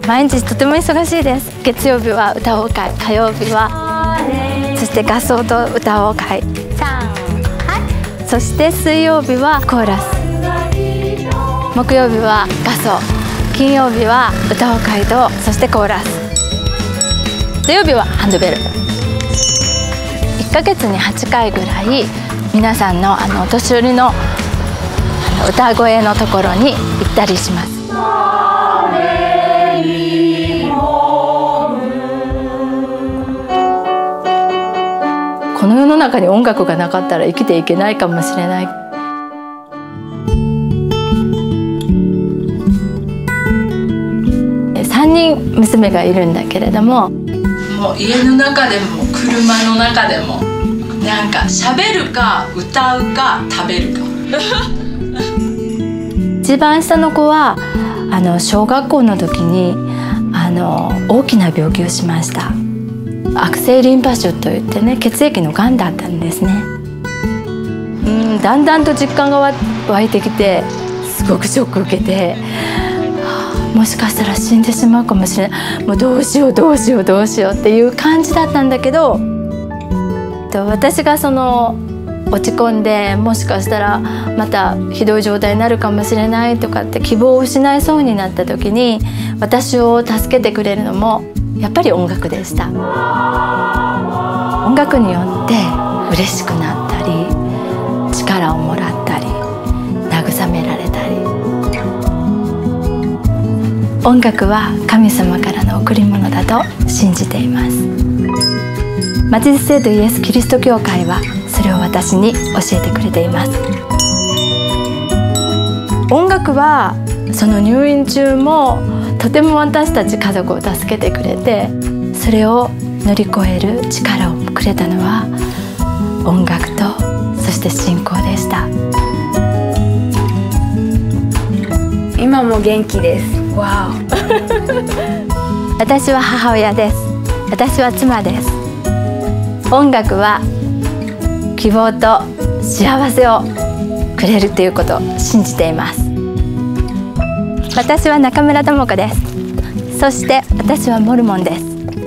毎日とても忙しいです。月曜日は歌おう会、火曜日はそして合奏と歌おう会、そして水曜日はコーラス、木曜日は合奏、金曜日は歌おう会とそしてコーラス、土曜日はハンドベル。1ヶ月に8回ぐらい皆さんのお年寄りの歌声のところに行ったりします。この世の中に音楽がなかったら生きていけないかもしれない。3人娘がいるんだけれども、 もう家の中でも車の中でもなんか喋るか歌うか食べるか一番下の子は小学校の時に大きな病気をしました。悪性リンパ腫といってね、血液のがんだったんですね。だんだんと実感が湧いてきて、すごくショック受けて、もしかしたら死んでしまうかもしれない、もうどうしようどうしようどうしようっていう感じだったんだけど、私が落ち込んで、もしかしたらまたひどい状態になるかもしれないとかって希望を失いそうになった時に、私を助けてくれるのもやっぱり音楽でした。音楽によって嬉しくなったり、力をもらったり、慰められたり。音楽は神様からの贈り物だと信じています。マチス聖徒イエス・キリスト教会はそれを私に教えてくれています。音楽はその入院中もとても私たち家族を助けてくれて、それを乗り越える力をくれたのは音楽とそして信仰でした。 今も元気です。わお私は母親です。私は妻です。音楽は希望と幸せをくれるということを信じています。私は中村智子です。そして私はモルモンです。